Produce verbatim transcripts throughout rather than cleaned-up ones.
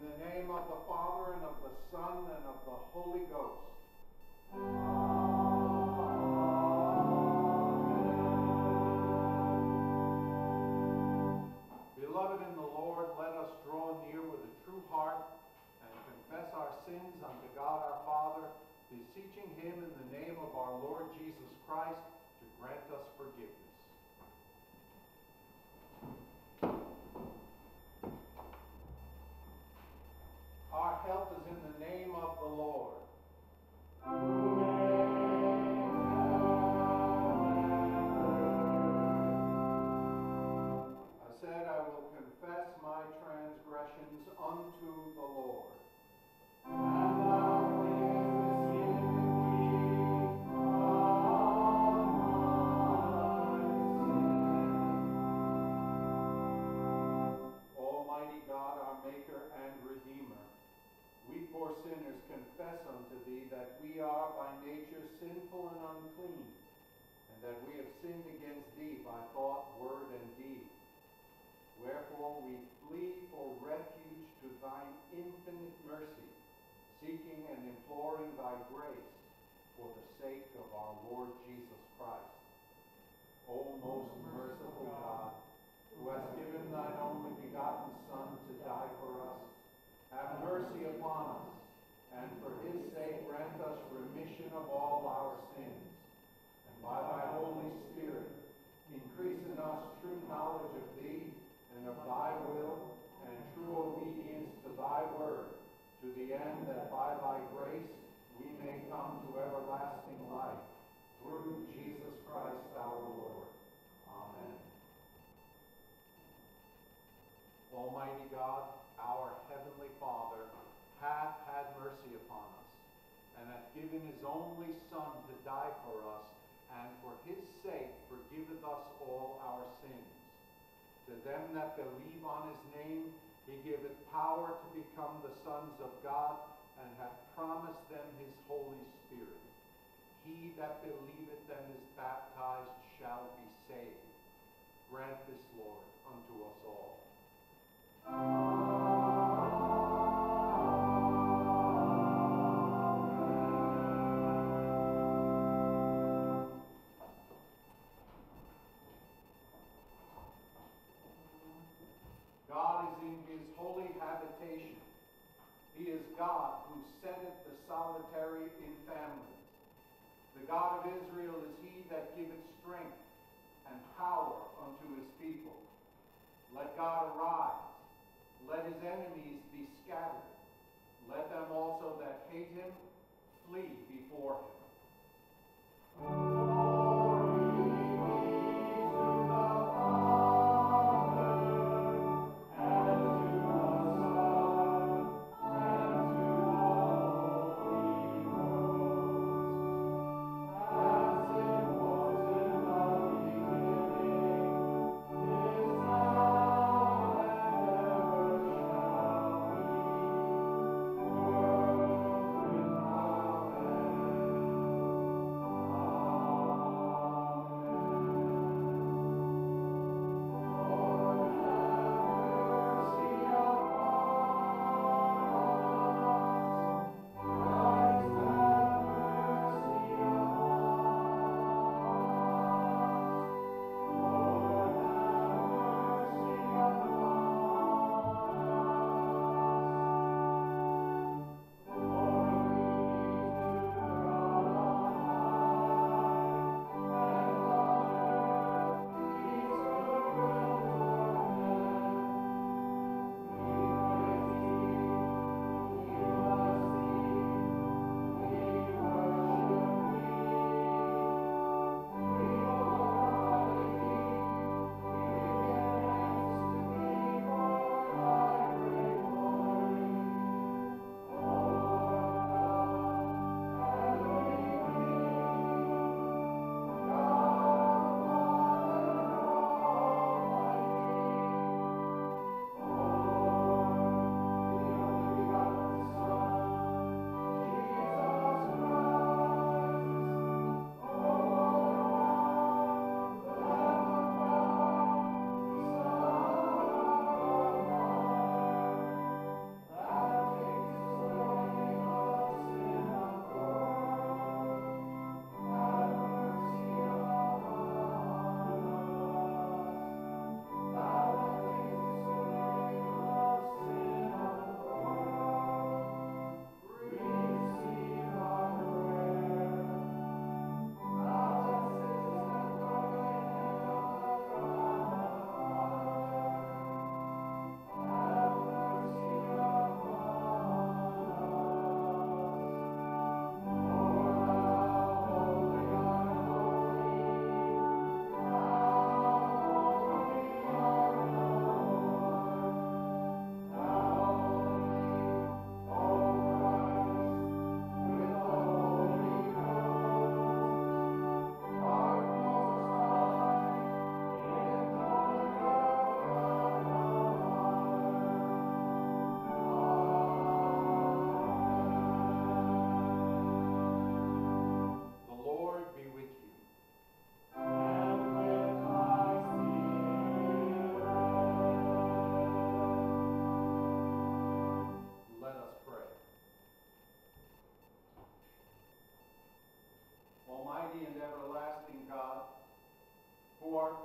the name of the Father, and of the Son, and of the Holy Ghost. Beloved in the Lord, let us draw near with a true heart and confess our sins unto God our Father, beseeching him in the name of our Lord Jesus Christ to grant us forgiveness. Our help is in the name of the Lord. I said, I will confess my transgressions unto the Lord. And thou forgivest the iniquity of my sin. Almighty God, our Maker and Redeemer, we poor sinners confess unto thee that we are by nature sinful and unclean, and that we have sinned against thee by thought, word, and deed. Wherefore we flee for refuge to thine infinite mercy, seeking and imploring thy grace for the sake of our Lord Jesus Christ. O most merciful God, who hast given thine only begotten Son to die for us, have mercy upon us, and for his sake grant us remission of all our sins, and by thy Holy Spirit increase in us true knowledge of thee, and of thy will, and true obedience to thy word, to the end that by thy grace we may come to everlasting life, through Jesus Christ our Lord. Amen. Almighty God, our heavenly Father, hath had mercy upon us, and hath given his only Son to die for us, and for his sake forgiveth us all our sins. To them that believe on his name, he giveth power to become the sons of God, and hath promised them his Holy Spirit. He that believeth and is baptized shall be saved. Grant this, Lord, unto us all. God is in his holy habitation. He is God who setteth the solitary in families. The God of Israel is he that giveth strength and power unto his people. Let God arise. Let his enemies be scattered. Let them also that hate him flee before him. Amen.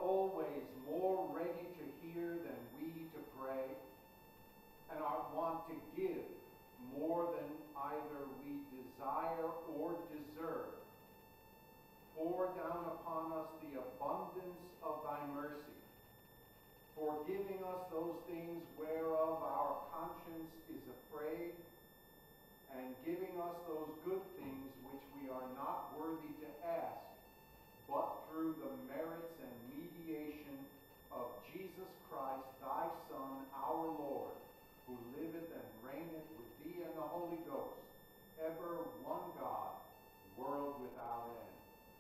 always more ready to hear than we to pray, and art wont to give more than either we desire or deserve. Pour down upon us the abundance of thy mercy, forgiving us those things whereof our conscience is afraid, and giving us those good things which we are not worthy to ask, but through the merits and mediation of Jesus Christ, thy Son, our Lord, who liveth and reigneth with thee and the Holy Ghost, ever one God, world without end.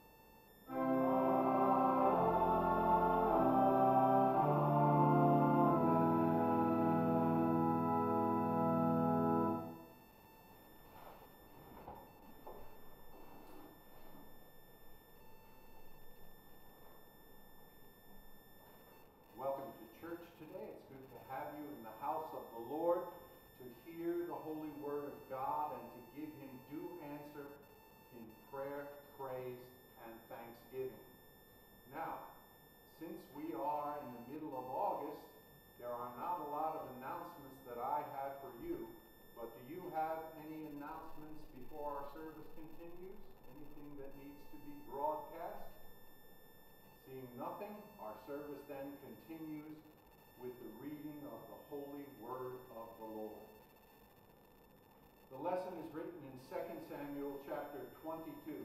Welcome to church today. It's good to have you in the house of the Lord to hear the holy word of God and to give him due answer in prayer, praise, and thanksgiving. Now, since we are in the middle of August, there are not a lot of announcements that I have for you, but do you have any announcements before our service continues? Anything that needs to be broadcast? Seeing nothing, our service then continues with the reading of the holy word of the Lord. The lesson is written in Second Samuel chapter twenty-two.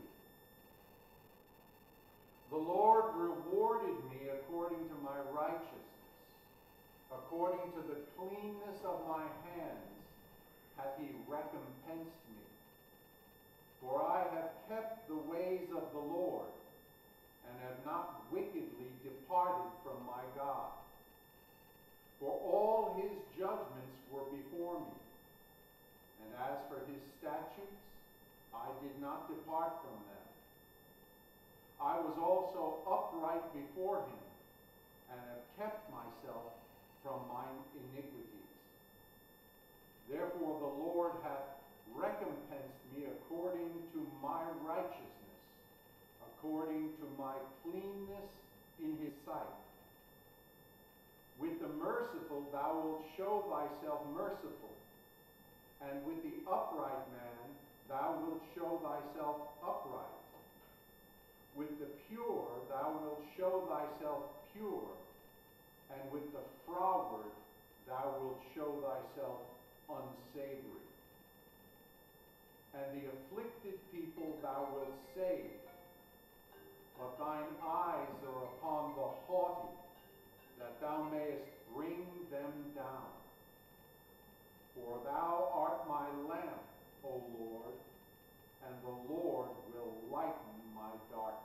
The Lord rewarded me according to my righteousness, according to the cleanness of my hands hath he recompensed me. For I have kept the ways of the Lord, and have not wickedly departed from my God. For all his judgments were before me, and as for his statutes, I did not depart from them. I was also upright before him, and have kept myself from mine iniquities. Therefore the Lord hath recompensed me according to my righteousness, according to my cleanness in his sight. With the merciful thou wilt show thyself merciful, and with the upright man thou wilt show thyself upright. With the pure thou wilt show thyself pure, and with the froward thou wilt show thyself unsavory. And the afflicted people thou wilt save, but thine eyes are upon the haughty, that thou mayest bring them down. For thou art my lamp, O Lord, and the Lord will lighten my darkness.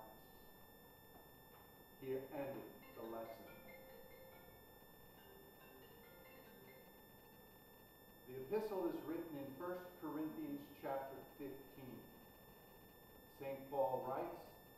Here ended the lesson. The epistle is written in First Corinthians chapter fifteen. Saint Paul writes,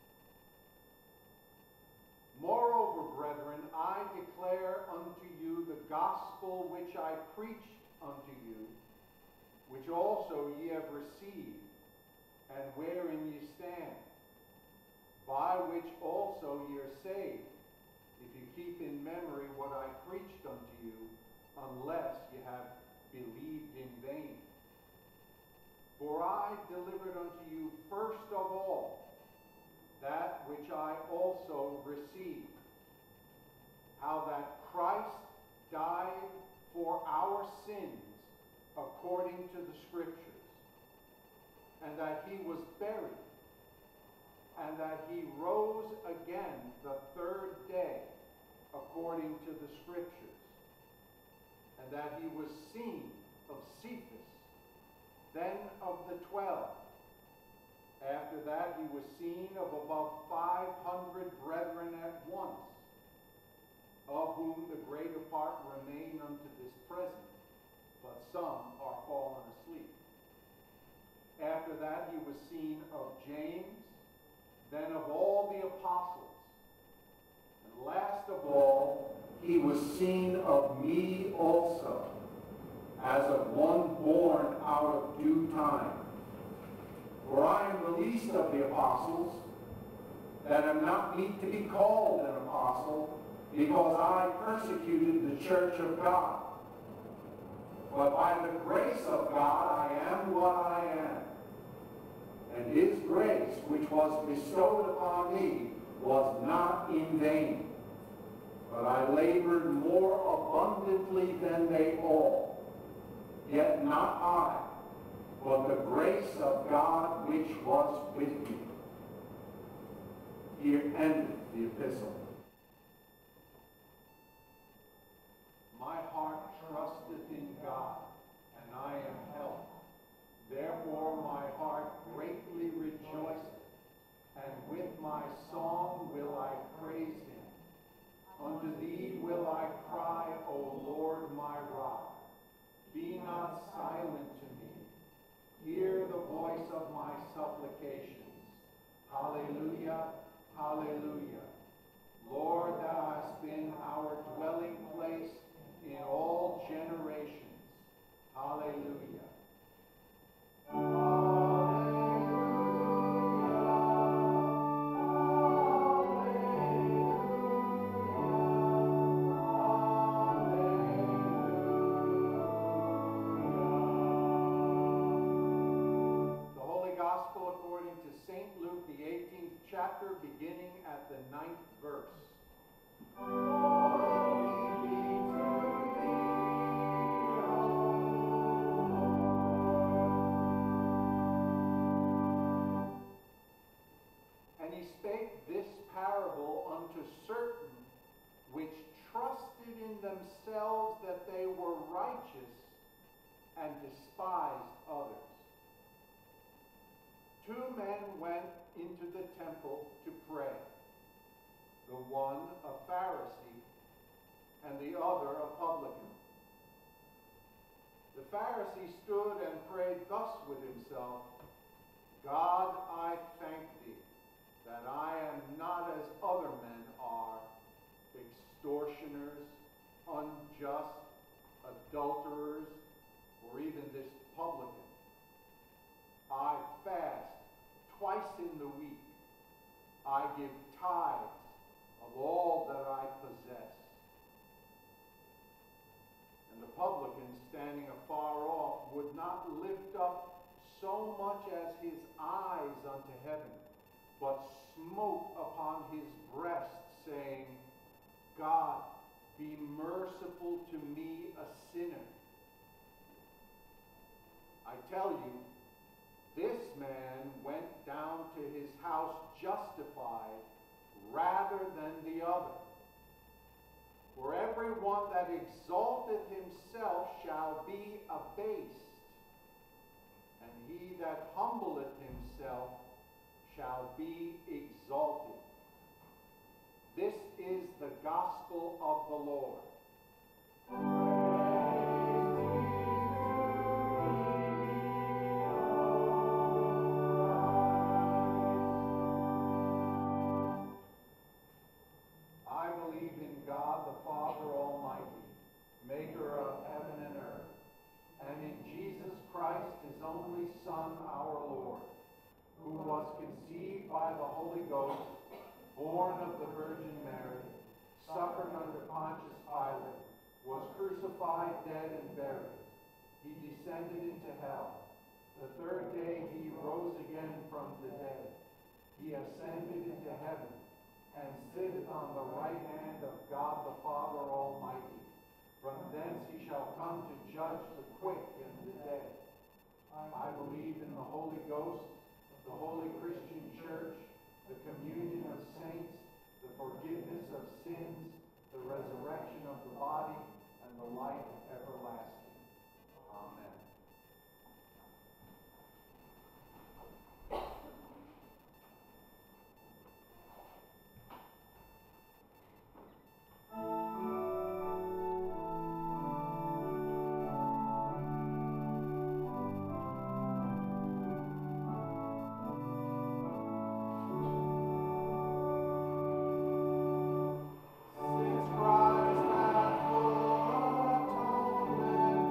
Moreover, brethren, I declare unto you the gospel which I preached unto you, which also ye have received, and wherein ye stand, by which also ye are saved, if you keep in memory what I preached unto you, unless ye have believed in vain. For I delivered unto you first of all that which I also received, how that Christ died for our sins according to the Scriptures, and that he was buried, and that he rose again the third day according to the Scriptures, and that he was seen of Cephas, then of the twelve. After that he was seen of above five hundred brethren at once, of whom the greater part remain unto this present, but some are fallen asleep. After that he was seen of James, then of all the apostles. And last of all, he was seen of me also, as of one born out of due time. For I am the least of the apostles, that am not meet to be called an apostle, because I persecuted the church of God. But by the grace of God I am what I am. And his grace, which was bestowed upon me, was not in vain. But I labored more abundantly than they all. Yet not I, but the grace of God which was with me. Here ended the epistle. My heart trusteth in God, and I am helped. Therefore my heart greatly rejoiceth, and with my song will I praise him. Unto thee will I cry, O Lord my rock. Be not silent to me. Hear the voice of my supplications. Hallelujah, hallelujah. Lord, thou hast been our dwelling place in all generations. Hallelujah. Chapter beginning at the ninth verse. Glory be to thee, And he spake this parable unto certain which trusted in themselves that they were righteous, and despised others. Two men went into the temple to pray, the one a Pharisee and the other a publican. The Pharisee stood and prayed thus with himself, God, I thank thee that I am not as other men are, extortioners, unjust, adulterers, or even this publican. I fast twice in the week. I give tithes of all that I possess. And the publican, standing afar off, would not lift up so much as his eyes unto heaven, but smote upon his breast, saying, God, be merciful to me, a sinner. I tell you, this man went down to his house justified rather than the other. For everyone that exalteth himself shall be abased, and he that humbleth himself shall be exalted. This is the gospel of the Lord. God the Father Almighty, maker of heaven and earth, and in Jesus Christ, his only Son, our Lord, who was conceived by the Holy Ghost, born of the Virgin Mary, suffered under Pontius Pilate, was crucified, dead, and buried. He descended into hell. The third day he rose again from the dead. He ascended into heaven, and sitteth on the right hand of God the Father Almighty. From thence he shall come to judge the quick and the dead. I believe in the Holy Ghost, the holy Christian church, the communion of saints, the forgiveness of sins, the resurrection of the body, and the life everlasting. Amen. Since Christ hath full atonement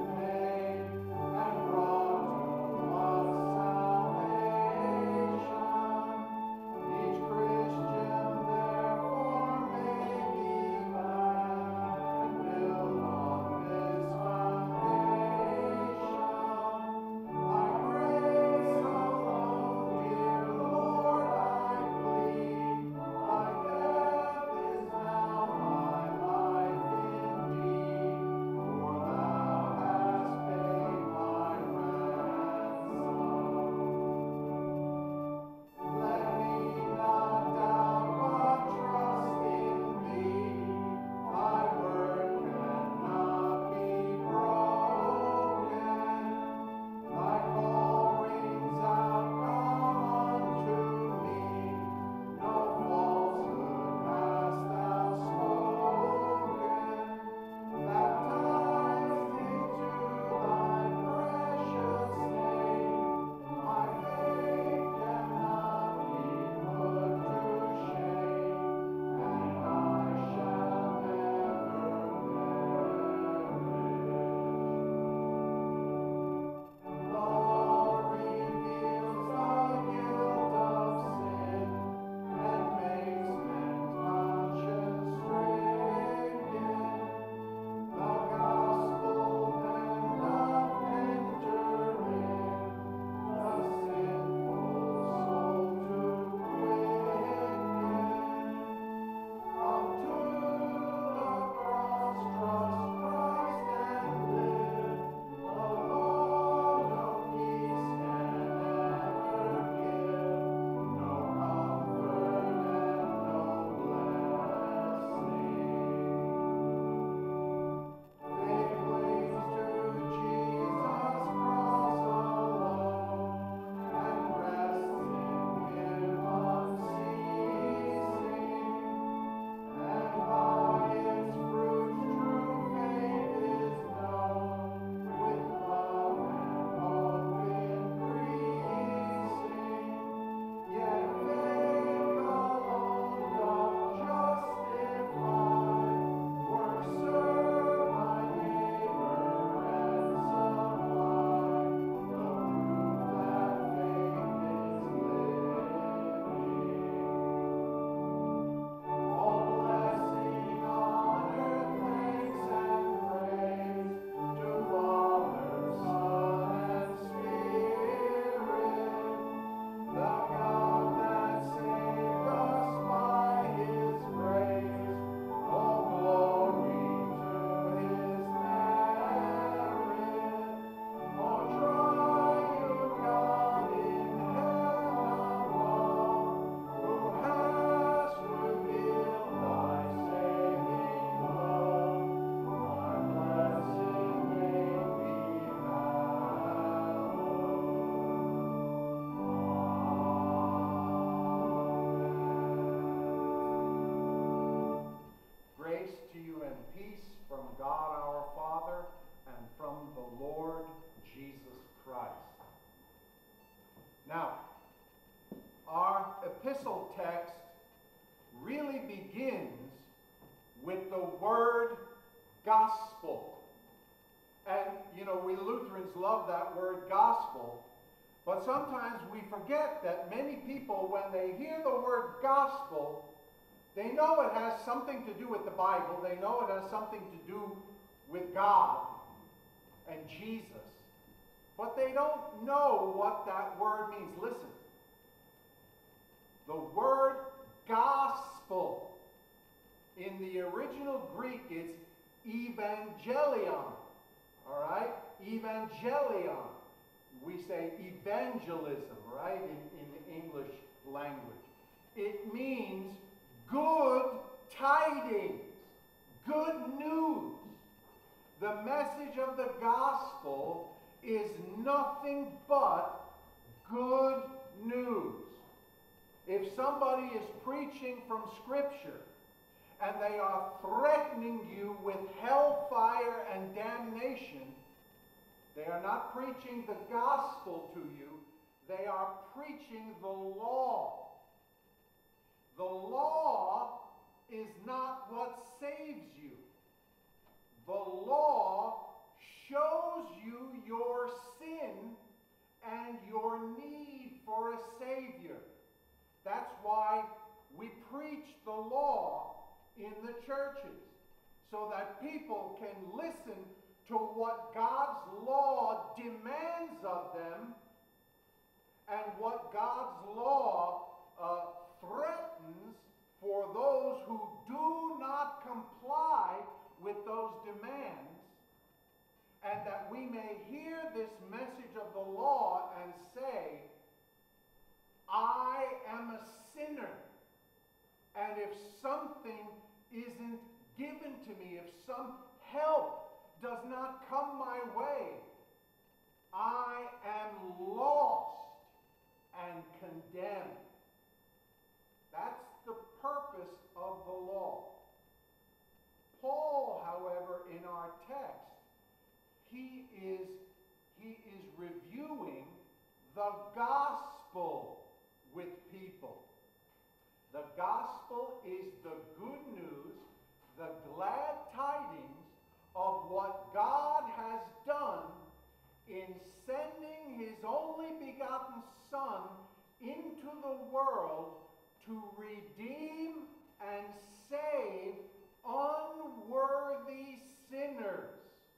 Now, our epistle text really begins with the word gospel. And, you know, we Lutherans love that word gospel, but sometimes we forget that many people, when they hear the word gospel, they know it has something to do with the Bible. They know it has something to do with God and Jesus. But they don't know what that word means. Listen. The word gospel in the original Greek is evangelion. All right? Evangelion. We say evangelism, right, in, in the English language. It means good tidings, good news. The message of the gospel is nothing but good news. If somebody is preaching from Scripture and they are threatening you with hellfire and damnation, they are not preaching the gospel to you, they are preaching the law. The law is not what saves you. The law shows you your sin and your need for a Savior. That's why we preach the law in the churches, so that people can listen to what God's law demands of them and what God's law uh, threatens for those who do not comply with those demands, and that we may hear this message of the law and say, I am a sinner, and if something isn't given to me, if some help does not come my way, I am lost and condemned. That's the purpose of the law. Paul, however, in our text, he is, he is reviewing the gospel with people. The gospel is the good news, the glad tidings of what God has done in sending his only begotten Son into the world to redeem and save unworthy sinners.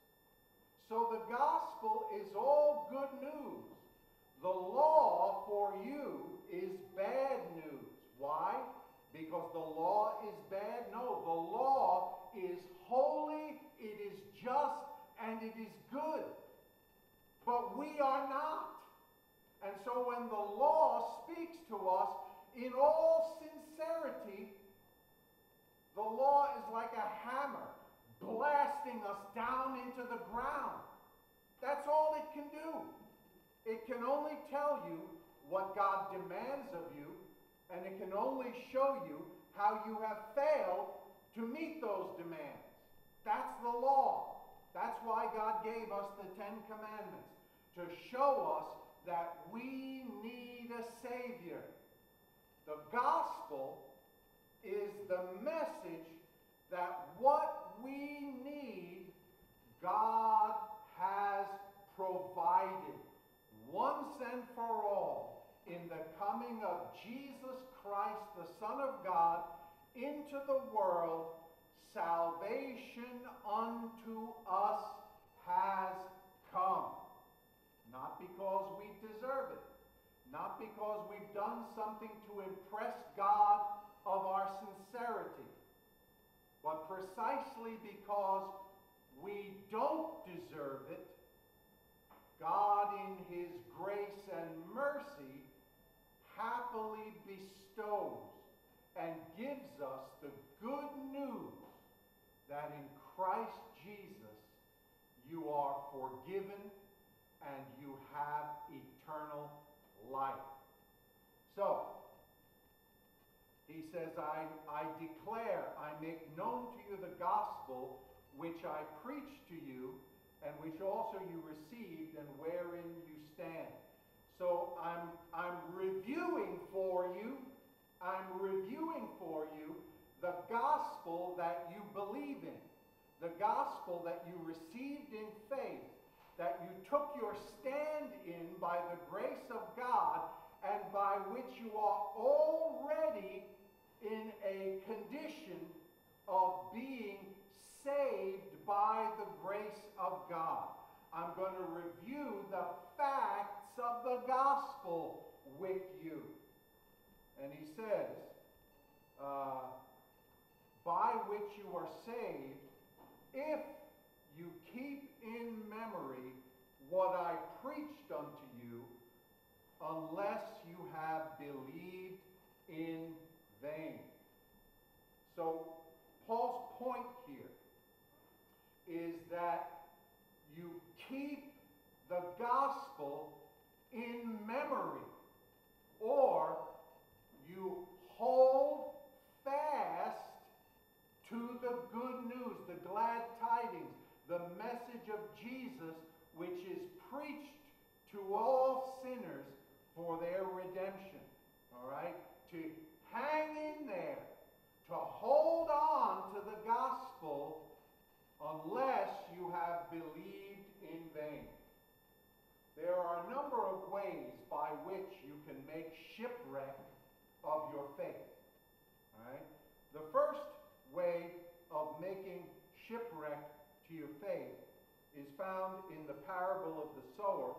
So the gospel is all good news. The law for you is bad news. Why? Because the law is bad? No, the law is holy, it is just, and it is good. But we are not. And so when the law speaks to us in all sincerity, the law is like a hammer blasting us down into the ground. That's all it can do. It can only tell you what God demands of you, and it can only show you how you have failed to meet those demands. That's the law. That's why God gave us the Ten Commandments, to show us that we need a Savior. The gospel is the message that what we need, God has provided once and for all in the coming of Jesus Christ, the Son of God, into the world. Salvation unto us has come. Not because we deserve it, not because we've done something to impress God of our sincerity, but precisely because we don't deserve it. God, in his grace and mercy, happily bestows and gives us the good news that in Christ Jesus you are forgiven and you have eternal life. So, he says, I, I declare, I make known to you the gospel which I preached to you, and which also you received, and wherein you stand. So I'm, I'm I'm reviewing for you the gospel that you believe in, the gospel that you received in faith, that you took your stand in by the grace of God, and by which you are already in a condition of being saved by the grace of God. I'm going to review the facts of the gospel with you. And he says, uh, by which you are saved, if you keep in memory what I preached unto you, unless you have believed in vain. So Paul's point here is that you keep the gospel in memory, or you hold fast to the good news, the glad tidings, the message of Jesus, which is preached to all sinners for their redemption. All right? To hang in there, to hold on to the gospel unless you have believed in vain. There are a number of ways by which you can make shipwreck of your faith. All right? The first way of making shipwreck to your faith is found in the parable of the sower.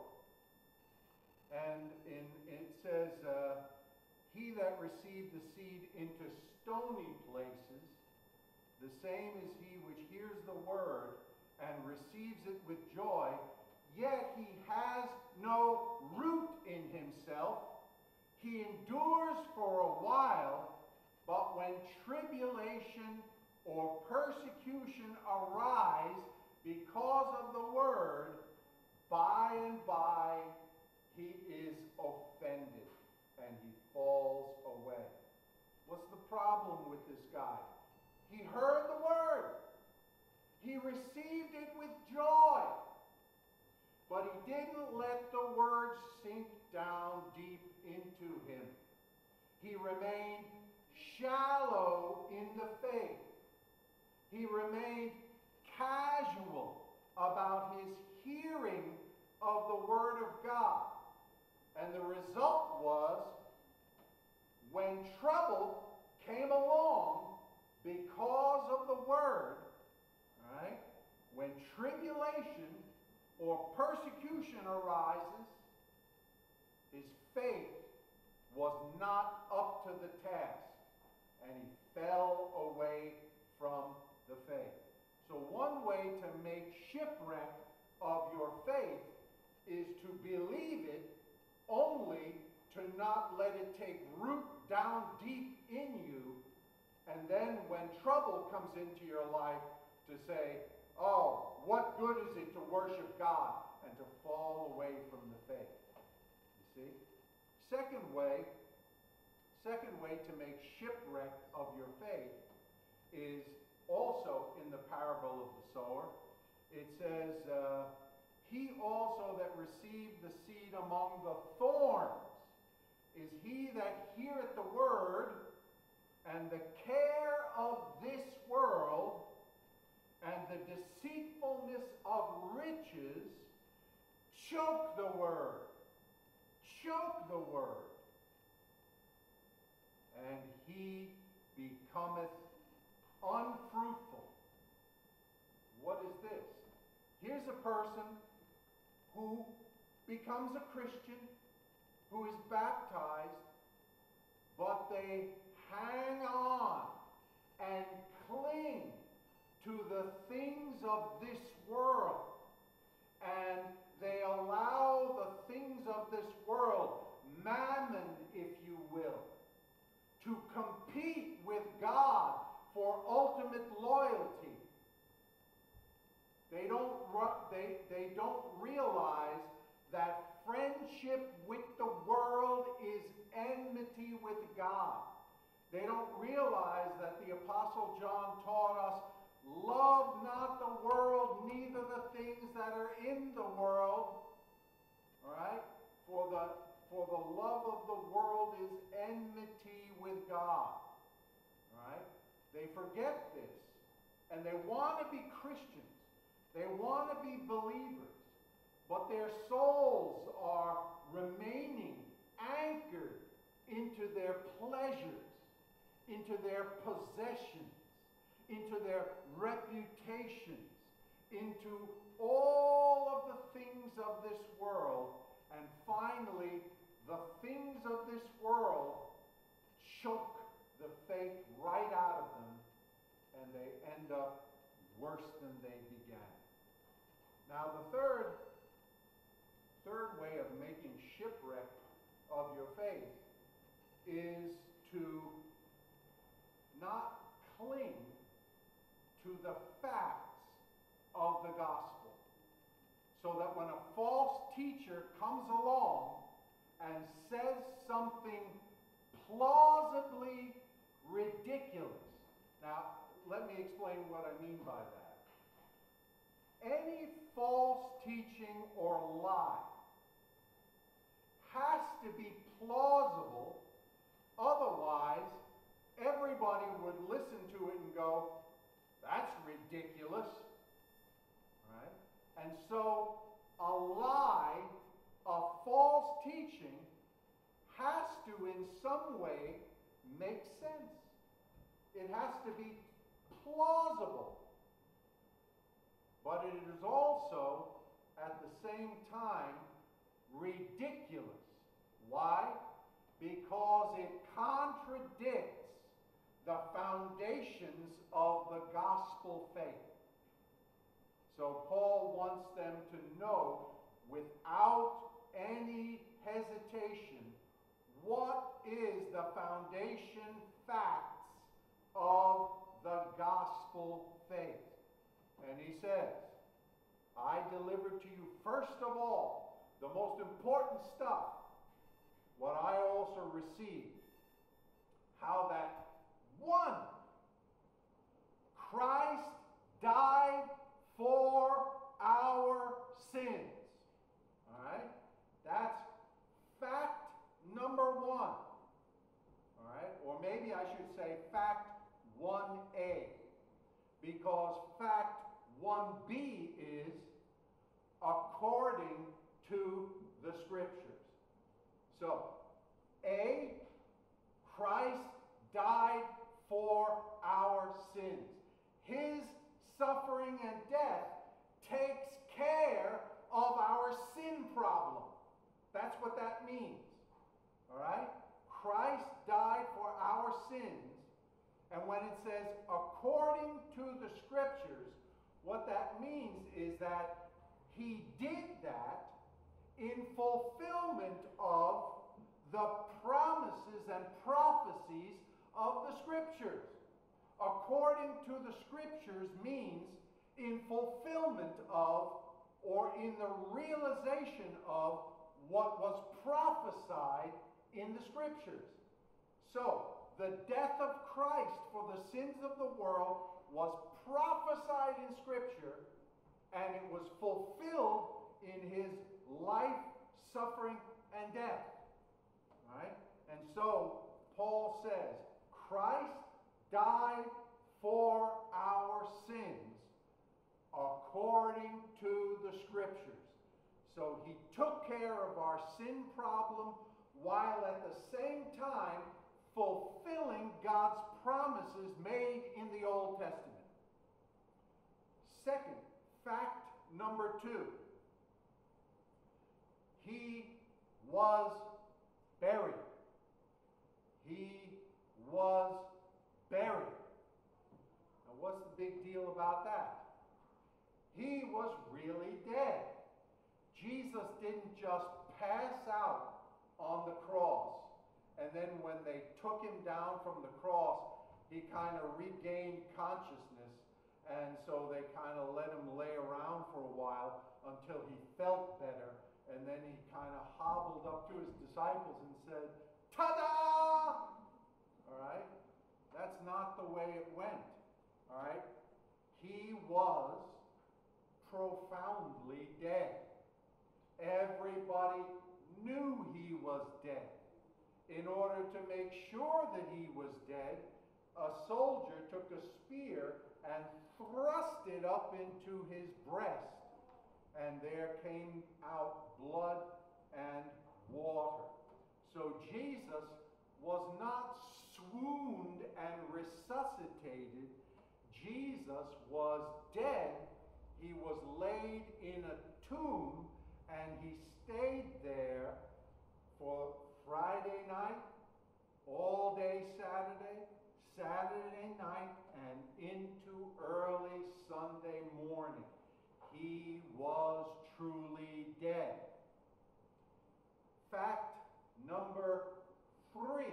And in, it says, uh, he that received the seed into stony places, the same is he which hears the word and receives it with joy, yet he has no root in himself. He endures for a while, but when tribulation or persecution arise because of the word, by and by he is offended and he falls away. What's the problem with this guy? He heard the word. He received it with joy. But he didn't let the word sink down deep into him. He remained shallow in the faith. He remained casual about his hearing of the word of God. And the result was, when trouble came along because of the word, all right, when tribulation or persecution arises, his faith was not up to the task, and he fell away from the faith. So one way to make shipwreck of your faith is to believe it, only to not let it take root down deep in you, and then when trouble comes into your life, to say, oh, what good is it to worship God, and to fall away from the faith. You see? Second way, second way to make shipwreck of your faith is also in the parable of the sower. It says, uh, he also that received the seed among the thorns is he that heareth the word, and the care of this world and the deceitfulness of riches choke the word, choke the word, and he becometh unfruitful. What is this? Here's a person who becomes a Christian, who is baptized, but they hang on and cling to the things of this world, and they allow the things of this world, mammon, if you will, to compete with God for ultimate loyalty. They don't, they, they don't realize that friendship with the world is enmity with God. They don't realize that the Apostle John taught us, love not the world, neither the things that are in the world. All right? For the, for the love of the world is enmity with God. forget this, and they want to be Christians. They want to be believers, but their souls are remaining anchored into their pleasures, into their possessions, into their reputations, into all of the things of this world, and finally, the things of this world choke the faith right out of them, and they end up worse than they began. Now, the third, third way of making shipwreck of your faith is to not cling to the facts of the gospel. So that when a false teacher comes along and says something plausibly ridiculous. Now, let me explain what I mean by that. Any false teaching or lie has to be plausible, otherwise everybody would listen to it and go, that's ridiculous. Right? And so a lie, a false teaching, has to in some way make sense. It has to be plausible. But it is also, at the same time, ridiculous. Why? Because it contradicts the foundations of the gospel faith. So Paul wants them to know without any hesitation what is the foundation facts of the gospel faith. And he says, I delivered to you first of all the most important stuff, what I also received, how that one, Christ died for our sins. All right? That's fact number one. All right? Or maybe I should say fact one A. Because fact one B is according to the Scriptures. So, A, Christ died for our sins. His suffering and death takes care of our sin problem. That's what that means. All right? Christ died for our sins. And when it says according to the Scriptures, what that means is that he did that in fulfillment of the promises and prophecies of the Scriptures. According to the Scriptures means in fulfillment of, or in the realization of, what was prophesied in the Scriptures. So, the death of Christ for the sins of the world was prophesied in Scripture, and it was fulfilled in his life, suffering, and death. Right? And so, Paul says, Christ died for our sins according to the Scriptures. So he took care of our sin problem while at the same time fulfilling God's promises made in the Old Testament. Second, fact number two. He was buried. He was buried. Now, what's the big deal about that? He was really dead. Jesus didn't just pass out on the cross, and then when they took him down from the cross, he kind of regained consciousness, and so they kind of let him lay around for a while until he felt better, and then he kind of hobbled up to his disciples and said, "Ta-da!" All right? That's not the way it went. All right? He was profoundly dead. Everybody knew he was dead. In order to make sure that he was dead, a soldier took a spear and thrust it up into his breast, and there came out blood and water. So Jesus was not swooned and resuscitated. Jesus was dead. He was laid in a tomb, and he stayed there for Friday night, all day Saturday, Saturday night, and into early Sunday morning. He was truly dead. Fact number three.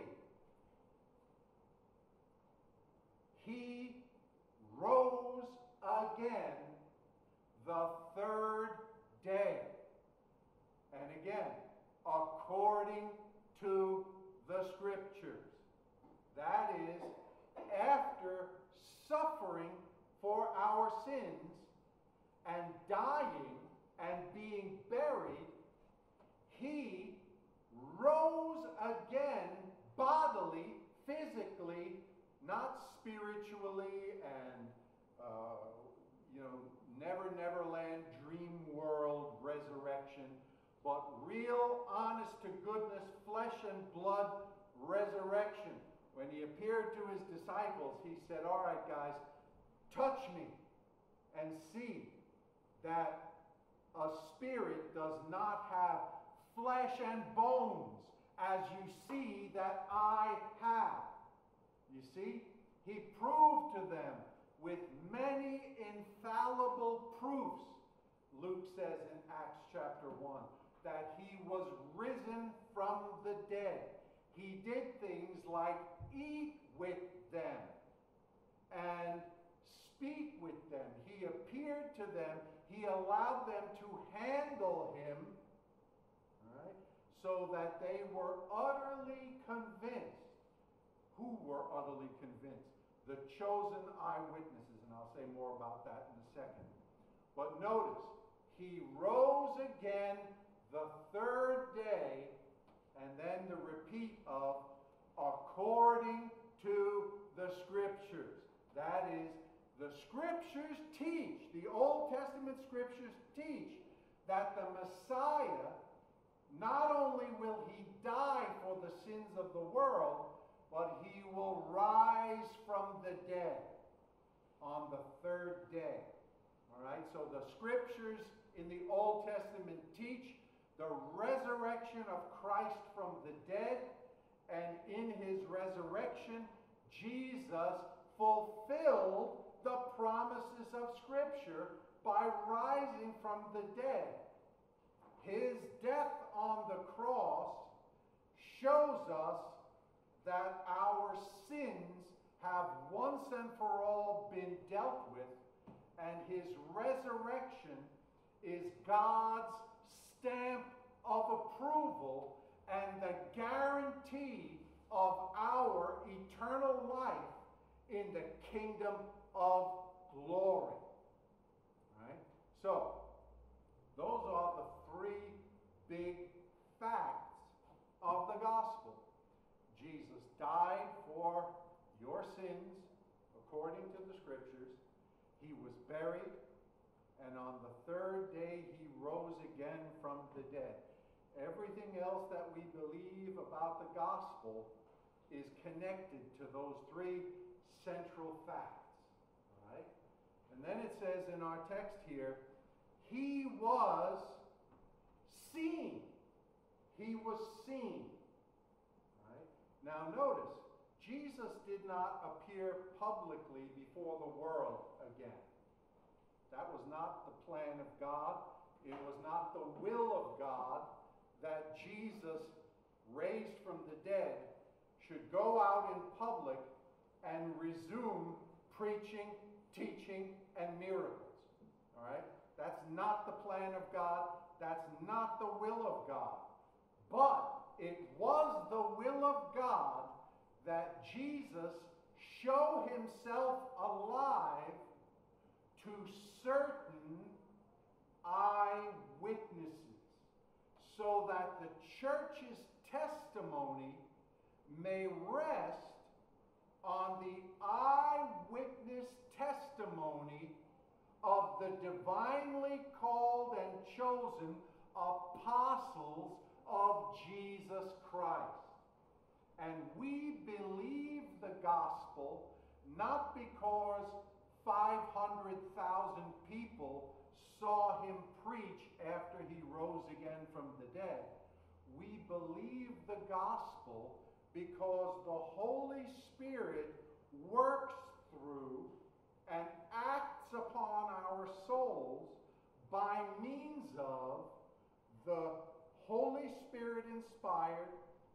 He rose again the third day. And again, according to the Scriptures. That is, after suffering for our sins and dying and being buried, he rose again bodily, physically, not spiritually and, uh, you know, never, never land, dream world resurrection, but real, honest to goodness, flesh and blood resurrection. When he appeared to his disciples, he said, all right, guys, touch me and see that a spirit does not have flesh and bones as you see that I have. You see, he proved to them with many infallible proofs, Luke says in Acts chapter one, that he was risen from the dead. He did things like eat with them and speak with them. He appeared to them. He allowed them to handle him, all right, so that they were utterly convinced. Who were utterly convinced? The chosen eyewitnesses, and I'll say more about that in a second. But notice, he rose again the third day, and then the repeat of according to the Scriptures. That is, the Scriptures teach, the Old Testament Scriptures teach, that the Messiah, not only will he die for the sins of the world, but he will rise from the dead on the third day. All right, so the Scriptures in the Old Testament teach the resurrection of Christ from the dead, and in his resurrection, Jesus fulfilled the promises of Scripture by rising from the dead. His death on the cross shows us that our sins have once and for all been dealt with, and his resurrection is God's stamp of approval and the guarantee of our eternal life in the kingdom of glory. All right? So, those are the three big facts of the gospel. Jesus died for your sins according to the Scriptures. He was buried, and on the third day he rose again from the dead. Everything else that we believe about the gospel is connected to those three central facts. All right? And then it says in our text here, he was seen. He was seen. All right? Now notice, Jesus did not appear publicly before the world again. That was not the plan of God. It was not the will of God that Jesus, raised from the dead, should go out in public and resume preaching, teaching, and miracles. All right? That's not the plan of God. That's not the will of God. But it was the will of God that Jesus show himself alive to certain eyewitnesses, so that the church's testimony may rest on the eyewitness testimony of the divinely called and chosen apostles of Jesus Christ. And we believe the gospel not because five hundred thousand people saw him preach after he rose again from the dead. We believe the gospel because the Holy Spirit works through and acts upon our souls by means of the Holy Spirit inspired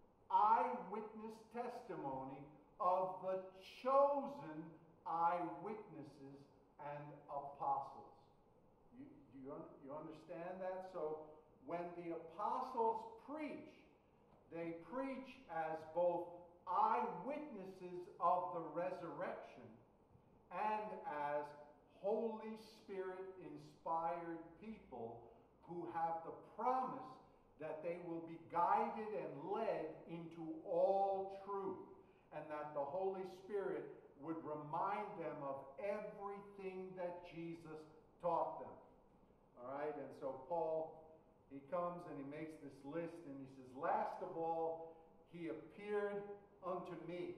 eyewitness testimony of the chosen eyewitnesses and apostles. You, do you, un, you understand that? So when the apostles preach, they preach as both eyewitnesses of the resurrection and as Holy Spirit inspired people who have the promise that they will be guided and led into all truth, and that the Holy Spirit would remind them of everything that Jesus taught them. All right, and so Paul, he comes and he makes this list, and he says, last of all, he appeared unto me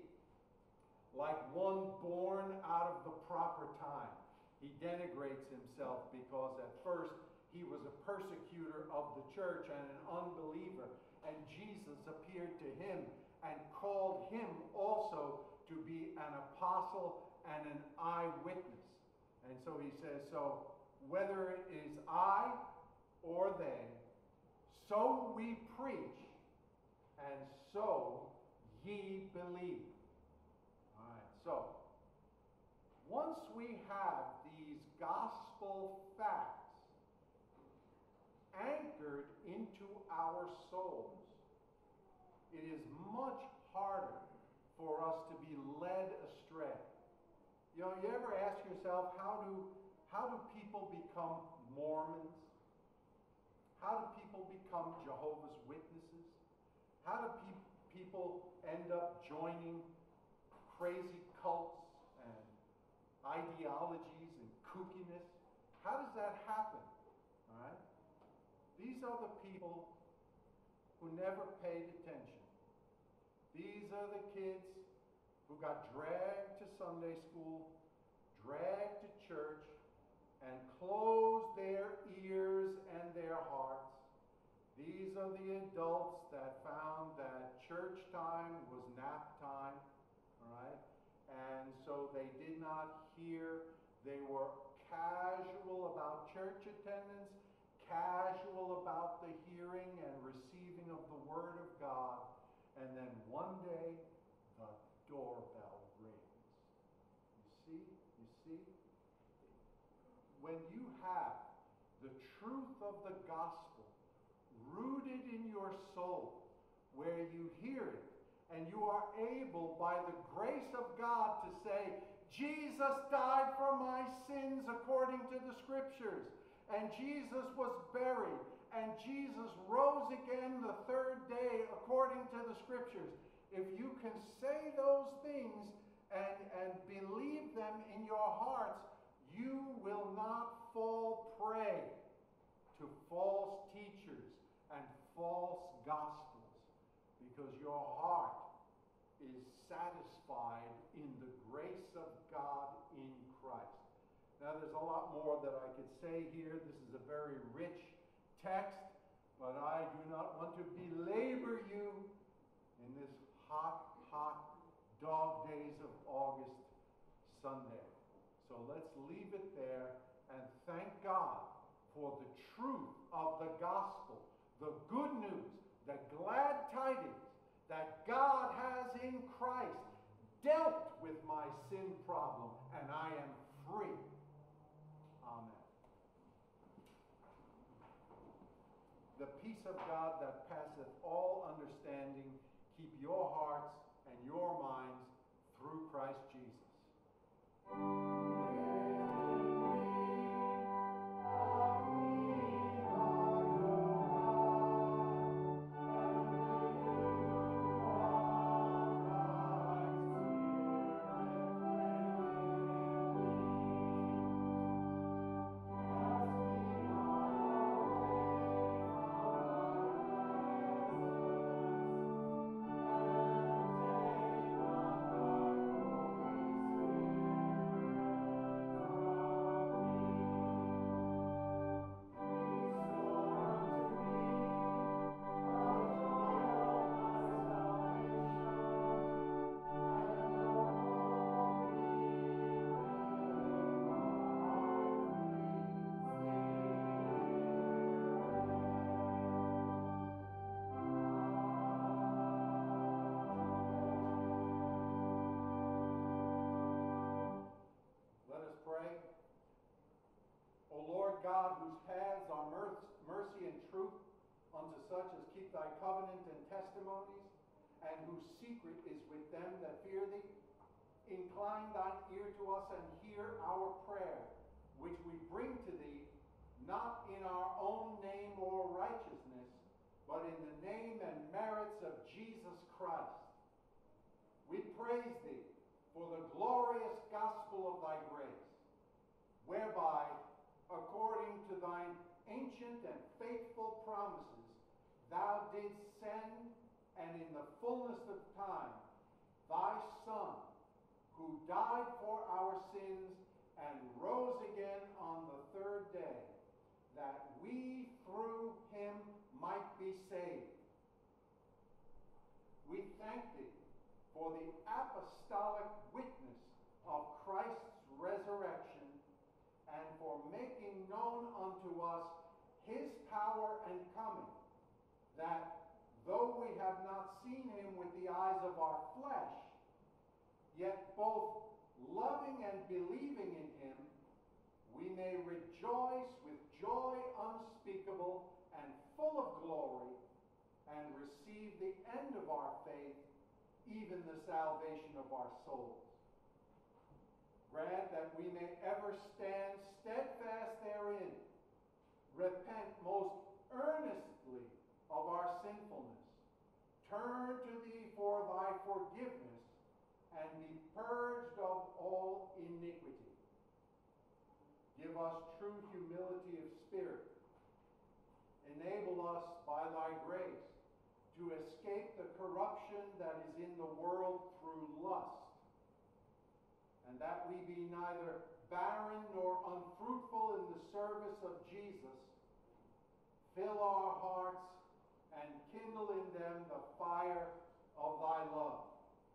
like one born out of the proper time. He denigrates himself because at first he was a persecutor of the church and an unbeliever, and Jesus appeared to him and called him also to be an apostle and an eyewitness. And so he says, so whether it is I or they, so we preach, and so ye believe. All right, so once we have these gospel facts anchored into our souls, it is much harder for us to be led astray. You know, you ever ask yourself, how do how do people become Mormons? How do people become Jehovah's Witnesses? How do pe- people end up joining crazy cults and ideologies and kookiness? How does that happen? All right? These are the people who never paid attention. These are the kids who got dragged to Sunday school, dragged to church, and closed their ears and their hearts. These are the adults that found that church time was nap time, all right? And so they did not hear. They were casual about church attendance, casual about the hearing and receiving of the Word of God, and then one day the doorbell rings. You see? You see? When you have the truth of the gospel rooted in your soul, where you hear it, and you are able by the grace of God to say, Jesus died for my sins according to the Scriptures, and Jesus was buried, and Jesus rose again the third day according to the Scriptures. If you can say those things and, and believe them in your hearts, you will not fall prey to false teachers and false gospels, because your heart is satisfied in the grace of God in Christ. Now, there's a lot more that I could say here. This is a very rich text, but I do not want to belabor you in this hot, hot dog days of August Sunday. So let's leave it there and thank God for the truth of the gospel, the good news, the glad tidings that God has in Christ dealt with my sin problem, and I am free. Amen. The peace of God that passeth all understanding keep your hearts and your minds through Christ Jesus. God, whose paths are mercy and truth unto such as keep thy covenant and testimonies, and whose secret is with them that fear thee, incline thine ear to us and hear our prayer, which we bring to thee, not in our own name or righteousness, but in the name and merits of Jesus Christ. We praise thee for the glorious gospel of thy grace, whereby, according to thine ancient and faithful promises, thou didst send, and in the fullness of time, thy Son, who died for our sins and rose again on the third day, that we through him might be saved. We thank thee for the apostolic witness of Christ's resurrection, and for making known unto us his power and coming, that though we have not seen him with the eyes of our flesh, yet both loving and believing in him, we may rejoice with joy unspeakable and full of glory, and receive the end of our faith, even the salvation of our souls. Grant that we may ever stand steadfast therein, repent most earnestly of our sinfulness, turn to thee for thy forgiveness, and be purged of all iniquity. Give us true humility of spirit. Enable us by thy grace to escape the corruption that is in the world through lust, and that we be neither barren nor unfruitful in the service of Jesus. Fill our hearts and kindle in them the fire of thy love.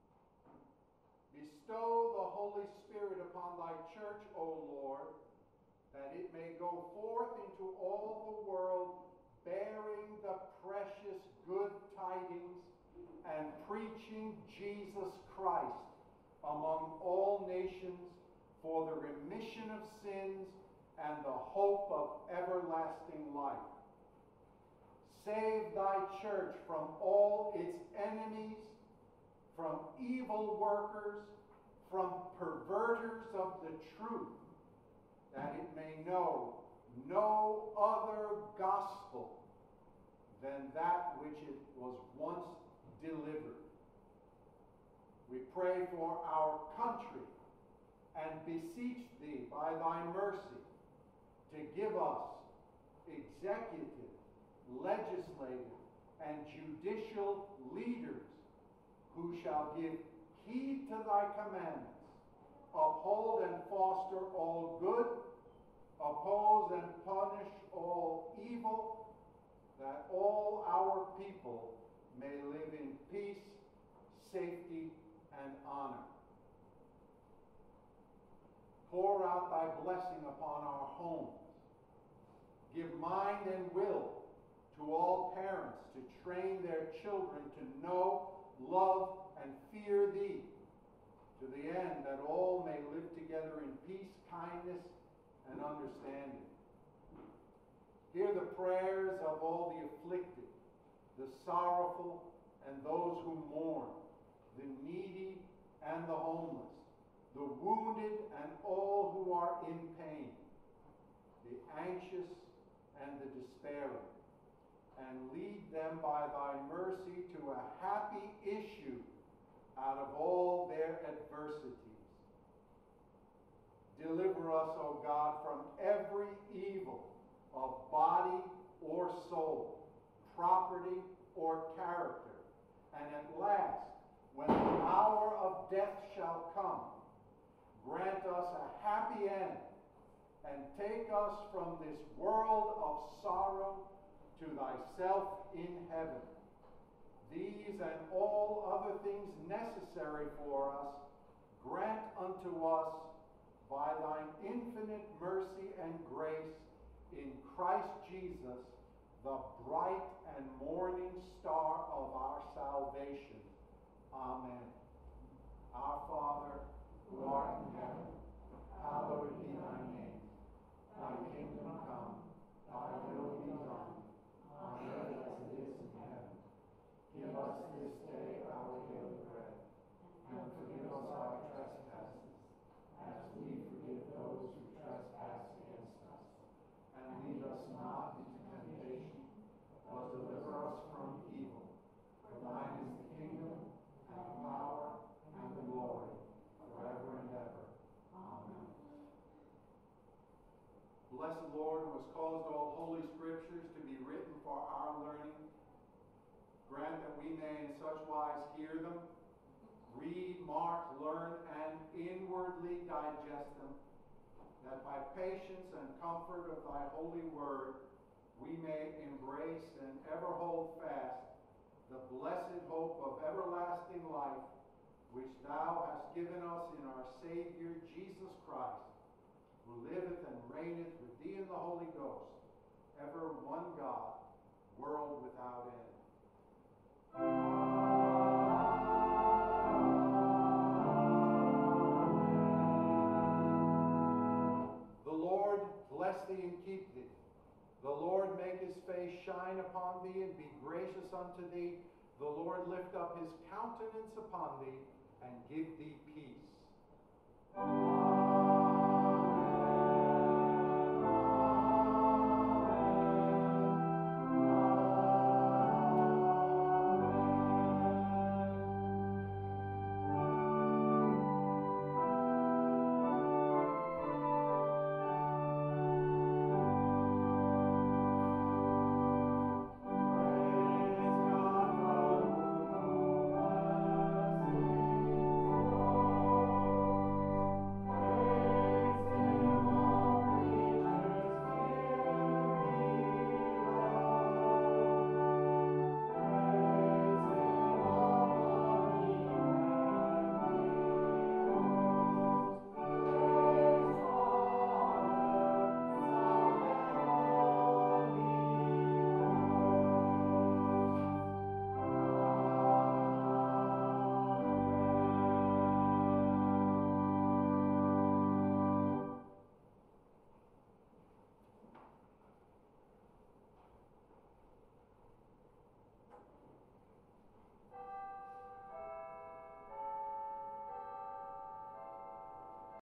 Bestow the Holy Spirit upon thy church, O Lord, that it may go forth into all the world, bearing the precious good tidings and preaching Jesus Christ among all nations for the remission of sins and the hope of everlasting life. Save thy church from all its enemies, from evil workers, from perverters of the truth, that it may know no other gospel than that which it was once delivered. We pray for our country and beseech thee by thy mercy to give us executive, legislative, and judicial leaders who shall give heed to thy commandments, uphold and foster all good, oppose and punish all evil, that all our people may live in peace, safety, and honor. Pour out thy blessing upon our homes. Give mind and will to all parents to train their children to know, love, and fear thee, to the end that all may live together in peace, kindness, and understanding. Hear the prayers of all the afflicted, the sorrowful, and those who mourn, the needy and the homeless, the wounded and all who are in pain, the anxious and the despairing, and lead them by thy mercy to a happy issue out of all their adversities. Deliver us, O God, from every evil of body or soul, property or character, and at last, when the hour of death shall come, grant us a happy end, and take us from this world of sorrow to thyself in heaven. These and all other things necessary for us, grant unto us by thine infinite mercy and grace in Christ Jesus, the bright and morning star of our salvation. Amen. Our Father, who art in heaven, hallowed be thy name. Thy kingdom come, thy will be done, on earth as it is in heaven. Give us this day our daily bread, and forgive us our trespasses, as we forgive those who trespass against us. And lead us not into temptation, but deliver us from evil. For thine is the kingdom, and the power, and the glory, forever and ever. Amen. Blessed Lord, who has caused all holy scriptures to be written for our learning, grant that we may in such wise hear them, read, mark, learn, and inwardly digest them, that by patience and comfort of thy holy word we may embrace and ever hold fast the blessed hope of everlasting life, which thou hast given us in our Savior Jesus Christ, who liveth and reigneth with thee in the Holy Ghost, ever one God, world without end. The Lord bless thee and keep thee. The Lord make his face shine upon thee and be gracious unto thee. The Lord lift up his countenance upon thee and give thee peace.